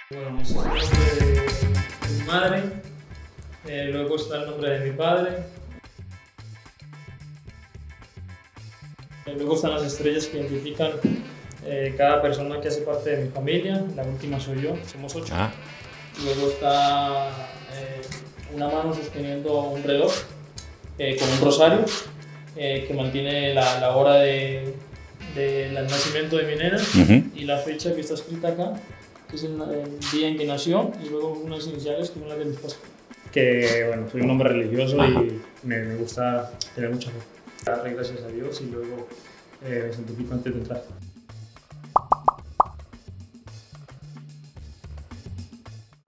Bueno, ese es el nombre de mi madre, luego está el nombre de mi padre, luego están las estrellas que identifican cada persona que hace parte de mi familia, la última soy yo, somos 8. Ah. Luego está una mano sosteniendo un reloj con un rosario que mantiene la hora del nacimiento de mi nena y la fecha que está escrita acá, que es el día en que nació, y luego unas iniciales que son las de mis padres. Que bueno, soy un hombre religioso y me gusta tener mucha fe. Darle gracias a Dios y luego me santifico antes de entrar.